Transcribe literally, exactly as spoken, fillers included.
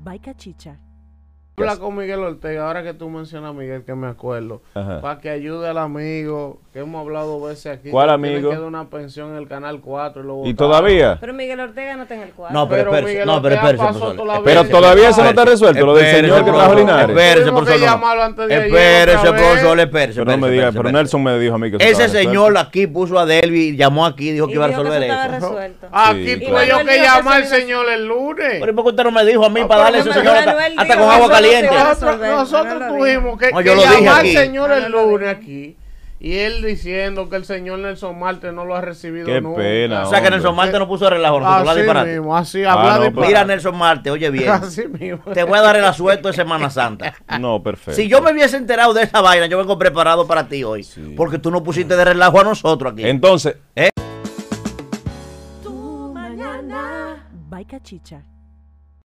by Cachicha. Habla con Miguel Ortega, ahora que tú mencionas a Miguel, que me acuerdo, para que ayude al amigo, que hemos hablado veces aquí. ¿Cuál amigo? Que queda una pensión en el Canal cuatro. Y, lo ¿Y todavía? Pero Miguel Ortega no está en el cuatro. No, pero, pero Miguel no, pero Ortega espérese, pasó toda la Pero vida. todavía eso no está resuelto, lo del Espérese, señor que trajo Linares. Espérese, Tuvimos que profesor. llamarlo antes de ayer Espérese, otra vez. profesor, espérese. Pero no me diga, pero Nelson me dijo a mí que eso Ese estaba señor resuelto. aquí puso a Delvi, llamó aquí, dijo que Y iba a dijo que resolver eso estaba eso. resuelto. Aquí Sí, tuve claro. yo Manuel que dijo que llamar al eso iba a- señor el lunes. Pero ¿por qué usted no me dijo a mí No, para pero darle a ese Manuel señor hasta, dijo hasta que con eso agua no caliente? se Nosotros, resolver, nosotros no lo tuvimos que, No, que yo lo dije llamar al aquí. señor el No, no lo lunes dije. aquí. Y él diciendo que el señor Nelson Marte no lo ha recibido Qué nunca. pena, O sea que hombre. Nelson Marte no puso de relajo, nosotros la Así disparate. mismo, así, Ah, habla no, de pero- Mira Nelson Marte, oye bien, Así mismo. te voy a dar el asueto de Semana Santa. No, perfecto. Si yo me hubiese enterado de esa vaina, yo vengo preparado para ti hoy. Sí. Porque tú no pusiste de relajo a nosotros aquí. Entonces, Tu mañana by Cachicha.